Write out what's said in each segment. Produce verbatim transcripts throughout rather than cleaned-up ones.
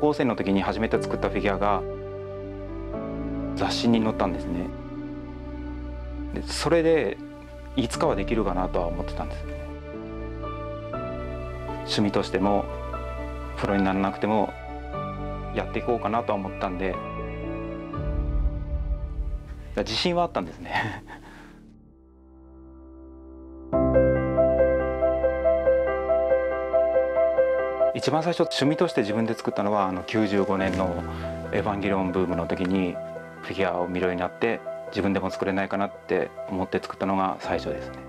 校生の時に初めて作ったフィギュアが雑誌に載ったんですね。でそれでいつかはできるかなとは思ってたんです。趣味としてもプロにならなくてもやっていこうかなとは思ったんで、自信はあったんですね。一番最初趣味として自分で作ったのはあのきゅうじゅうごねんのエヴァンゲリオンブームの時にフィギュアを見るようになって自分でも作れないかなって思って作ったのが最初ですね。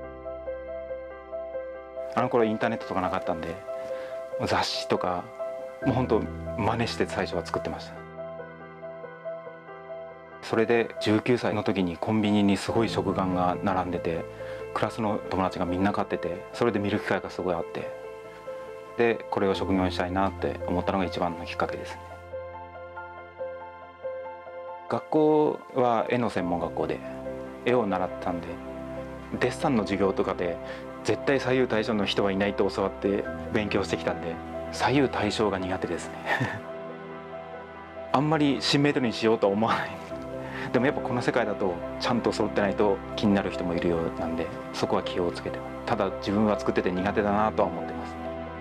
あの頃インターネットとかなかったんで雑誌とかもう本当真似して最初は作ってました。それでじゅうきゅうさいの時にコンビニにすごい食玩が並んでてクラスの友達がみんな買ってて、それで見る機会がすごいあって、でこれを職業にしたいなって思ったのが一番のきっかけですね。学校は絵の専門学校で絵を習ってたんで、デッサンの授業とかで絶対左右対称の人はいないと教わって勉強してきたんで、左右対称が苦手ですね。あんまりシンメトリーにしようとは思わない。でもやっぱこの世界だとちゃんと揃ってないと気になる人もいるようなんで、そこは気をつけて、ただ自分は作ってて苦手だなとは思ってます。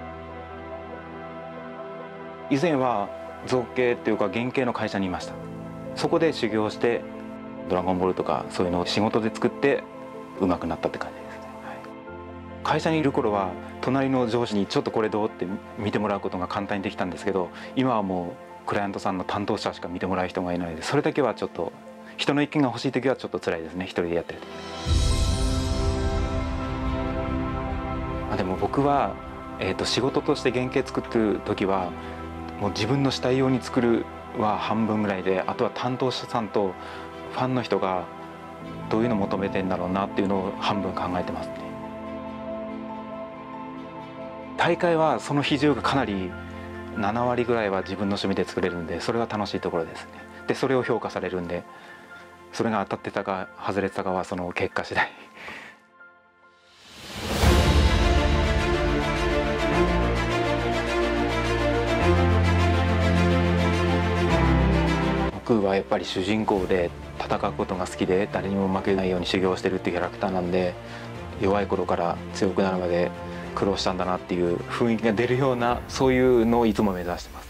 以前は造形っていうか原型の会社にいました。そこで修行してドラゴンボールとかそういうのを仕事で作って上手くなったって感じですね。はい、会社にいる頃は隣の上司にちょっとこれどうって見てもらうことが簡単にできたんですけど、今はもうクライアントさんの担当者しか見てもらう人がいないので、それだけはちょっと人の意見が欲しい時はちょっと辛いですね、一人でやってると。あでも僕は、えー、と仕事として原型作ってる時はもう自分のしたいように作るは半分ぐらいで、あとは担当者さんとファンの人がどういうのを求めてんだろうなっていうのを半分考えてますね。大会はその比重がかなりななわりぐらいは自分の趣味で作れるんで、それは楽しいところですね。でそれを評価されるんで、それが当たってたか外れてたかはその結果次第。僕はやっぱり主人公で戦うことが好きで誰にも負けないように修行してるっていうキャラクターなんで、弱い頃から強くなるまで苦労したんだなっていう雰囲気が出るような、そういうのをいつも目指してます。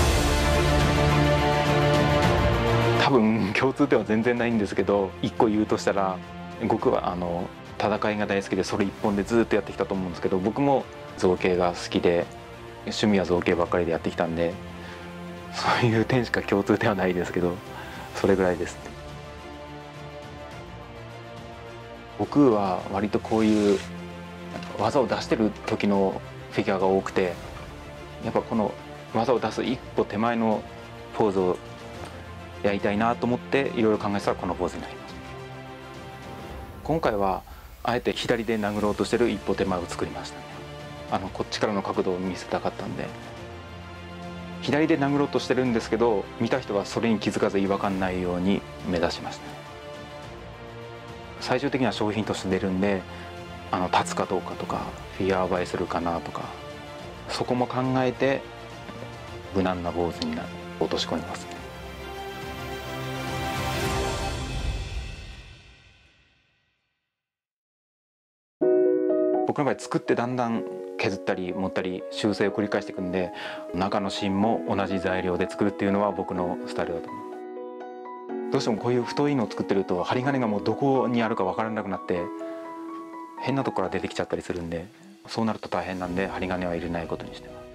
多分共通点は全然ないんですけど、一個言うとしたら僕はあの戦いが大好きでそれ一本でずっとやってきたと思うんですけど、僕も造形が好きで趣味は造形ばっかりでやってきたんで、そういう点しか共通点はないですけど、それぐらいですね。僕は割とこういう技を出してる時のフィギュアが多くて、やっぱこの技を出す一歩手前のポーズをやりたいなと思っていろいろ考えてたらこのポーズになります。今回はあえて左で殴ろうとしてる一歩手前を作りましたね。あのこっちからの角度を見せたかったんで、左で殴ろうとしてるんですけど、見た人はそれに気づかず違和感ないように目指しましたね。最終的には商品として出るんで、あの立つかどうかとかフィギュア映えするかなとか、そこも考えて無難な坊主に落とし込みますね。僕の場合作ってだんだん削ったり持ったり修正を繰り返していくんで、中の芯も同じ材料で作るっていうのは僕のスタイルだと思う。どうしてもこういう太いのを作ってると針金がもうどこにあるか分からなくなって変なところから出てきちゃったりするんで、そうなると大変なんで針金は入れないことにしてます。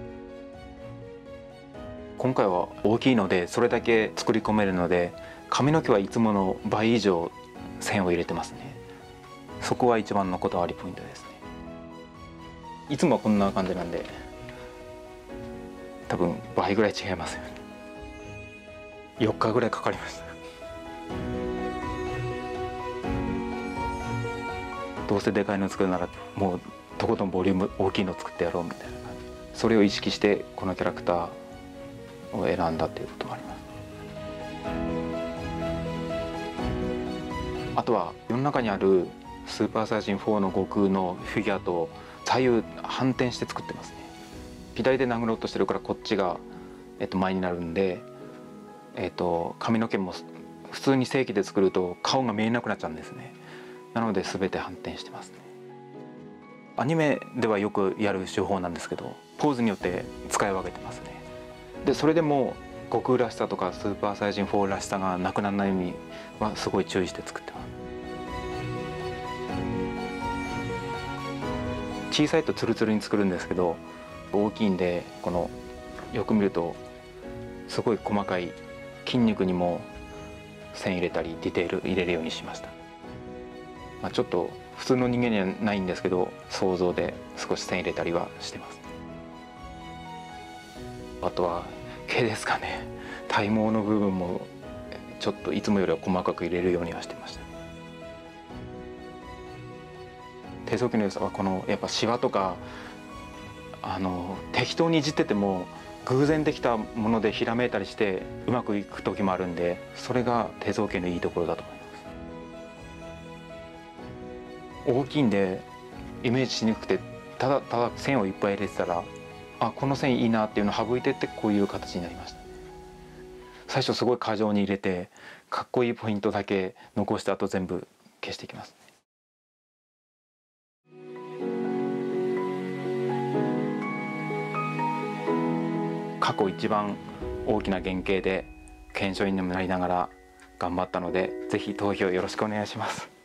今回は大きいのでそれだけ作り込めるので、髪の毛はいつもの倍以上線を入れてますね。そこは一番のこだわりポイントですね。いつもはこんな感じなんで多分倍ぐらい違いますよね。よっかぐらいかかりました。どうせでかいの作るならもうとことんボリューム大きいの作ってやろうみたいな感じ、それを意識してこのキャラクターを選んだということもあります。あとは世の中にあるスーパーサイヤ人フォーの悟空のフィギュアと左右反転して作ってますね。左で殴ろうとしてるからこっちがえっと、前になるんで、えっと、髪の毛も普通に正規で作ると顔が見えなくなっちゃうんですね。なので全て反転してますね。アニメではよくやる手法なんですけど、ポーズによって使い分けてますね。でそれでも悟空らしさとかスーパーサイヤ人フォーらしさがなくならないようにはすごい注意して作ってます。小さいとツルツルに作るんですけど、大きいんでこのよく見るとすごい細かい筋肉にも線入れたりディテール入れるようにしました。まあ、ちょっと普通の人間にはないんですけど、想像で少し線入れたりはしてます。あとは毛ですかね。体毛の部分もちょっといつもよりは細かく入れるようにはしてました。低層期の良さはこのやっぱシワとか、あの適当にいじってても偶然できたものでひらめいたりしてうまくいく時もあるんで、それが低層系のいいところだと思います。大きいんでイメージしにくくて、ただただ線をいっぱい入れてたら、あ、この線いいなっていうのを省いてってこういう形になりました。最初すごい過剰に入れてかっこいいポイントだけ残した後全部消していきます。過去一番大きな原型で検証員にもなりながら頑張ったので、ぜひ投票よろしくお願いします。